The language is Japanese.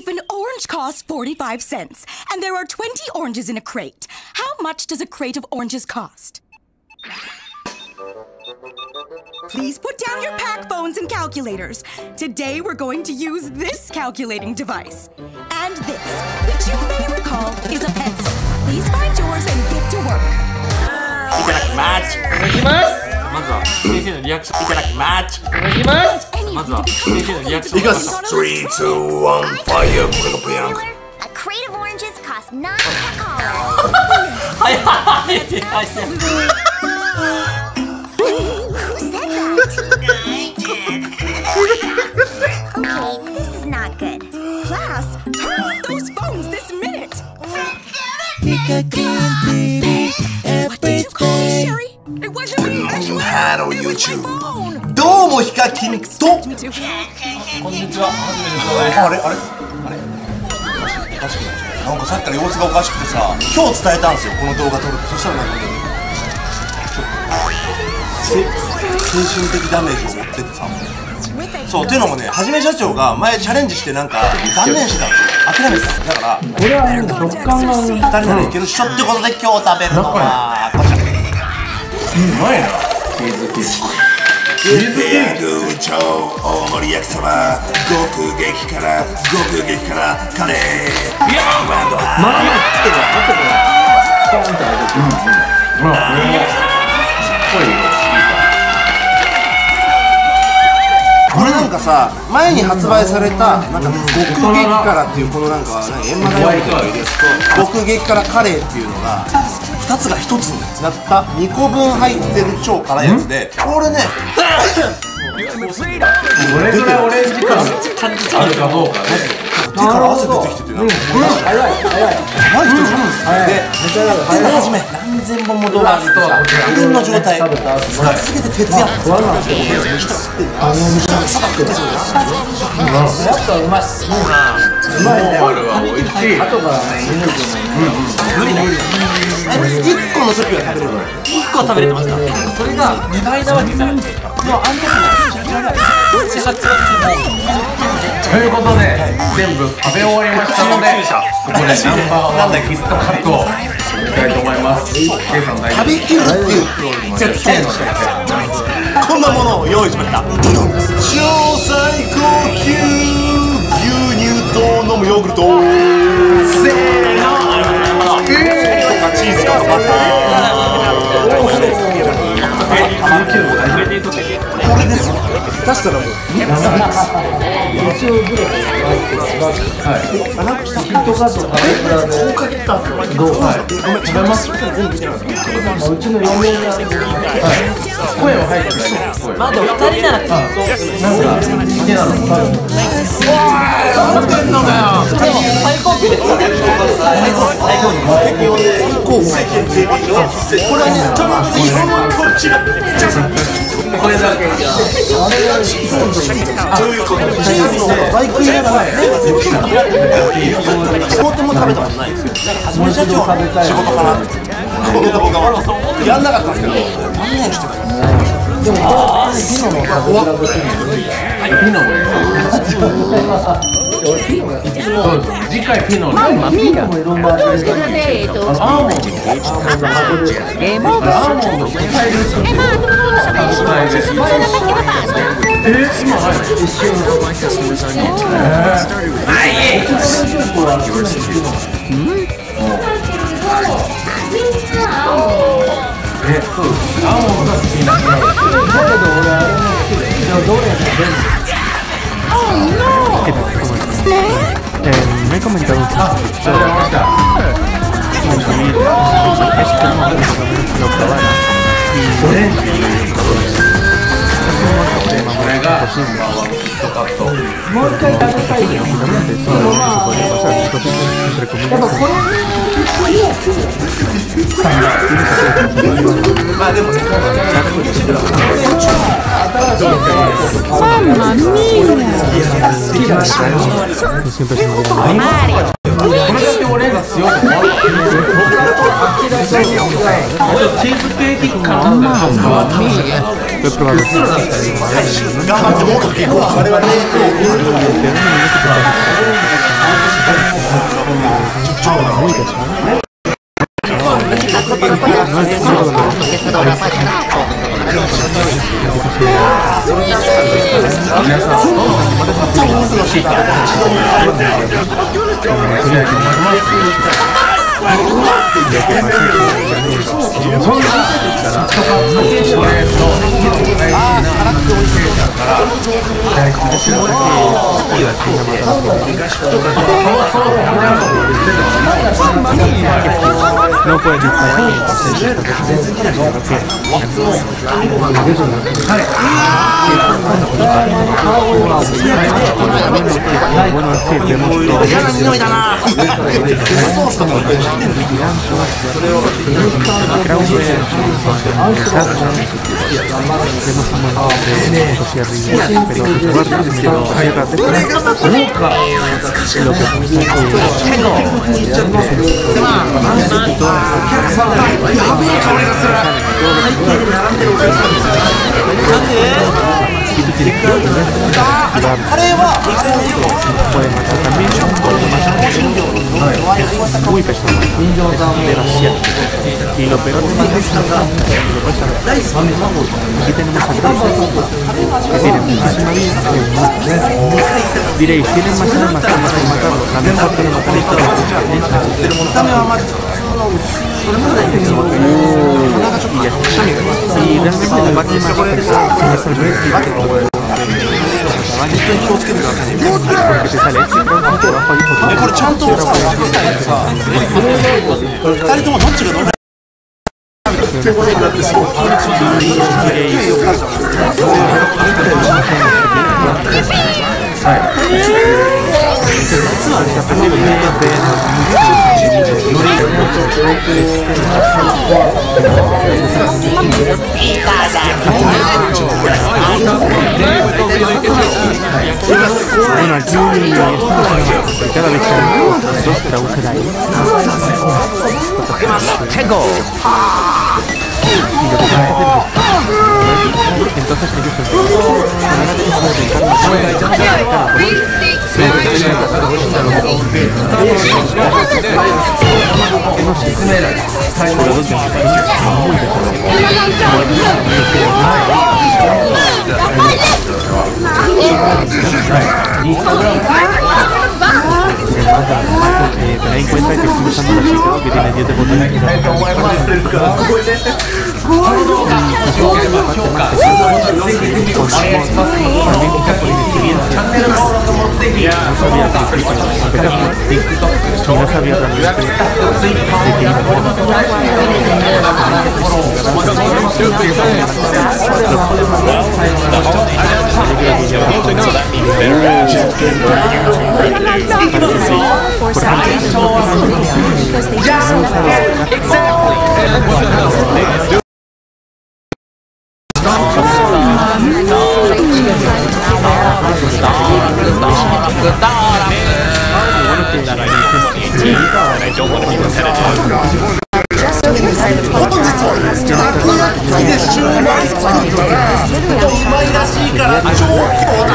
If an orange costs 45 cents, and there are 20 oranges in a crate, how much does a crate of oranges cost? Please put down your pack phones and calculators. Today we're going to use this calculating device. And this, which you may recall, is a pencil. Please find yours and get to work. いただきます。いただきます。まずは先生のリアクション。いただきます。いただきます。まずは先生のリアクション。いきます。3、2、1、fire! A crate of oranges costs $9. はいはい。 Okay, this is not good. Class, turn off those phones this minute. What did you call me, Sherry? It wasn't me. Hello, YouTube. どうもヒカキンと。こんにちは。あれ。おかしくない。なんかさっきから様子がおかしくてさ、今日伝えたんですよ。この動画撮るって。そしたらなんか精神的ダメージを負っててさ。そうっていうのもね、はじめ社長が前チャレンジしてなんか断念してたんですよ。諦めてた。だからこれは食感が2人ならいけるっしょってことで今日食べるのはこちら。うまいな。チーズケーキ超大盛り焼きそば、極激辛カレー。いやー、まあいいってこれなんかさ、前に発売されたなんか極激辛っていうこのなんか閻魔大王みたいなやつと極激辛カレーっていうのが2つが1つになった2個分入ってる超辛いやつで、これねどれぐらいオレンジ感あるかどうかね。 手から汗出てきててなんか早い人じゃんで手の始め何千本も動画上げてさ人間の状態全て徹夜やっぱうまいね。 後から無理だ1個の時は食べれるの 1個は食べれてました。それが2倍なわけじゃなくて、でもあの時も7、8月ということで全部食べ終わりましたので、ここでナンバーワンでキットカットをいきたいと思います。 食べきるっていう絶対のこんなものを用意しました。超最高級牛乳と飲むヨーグルト。せーの。チーズがかかってこれですよ。出したらもうキットカット食べたんですよ。食べます。うちの嫁が声は入ってない。 まだ2人ならなんか好きなの食べんのかよ。 最高級ですかね。最高これはね、こちらこれだけじゃそういうこと。チーズのバイク入れがない。仕事も食べたことないんですよ。はじめ社長の仕事かなって。この動画はやんなかったんですけど、何年してたの。でもピノの食べ比べするので、 ピノも次回ピノのマンマミーヤ。 アーモンドアーモンドスタイルス今入る一瞬そうアーモンドが好きなんだけど俺あれも好きでどれやったら me he comentado que lo probaran Mamma mia! Mario! これだけ俺が強くチーズケーキ感がちょっと頑張ってもうかけこう。 No puedes disparar. Bueno, es que vemos todo. Puede matar también, muy pesado, demasiado. Y lo peor de todo es aquí tenemos a que tienen muchísima vida. Diréis, tienen más armas que matarlo, también porque no matan pero montame va a matar. Y ya está. Y realmente la parte más pesada es el resto. これちゃんとさ、かけたいらさ、2人ともどっちがどんな Bueno, aquí cada vez que dos traducen ahí. ¡Tengo! Y lo que van a hacer es entonces ellos tened en cuenta que estoy usando la chica que tiene 10 de botones y no sabía realmente de qué うまいらしいから超強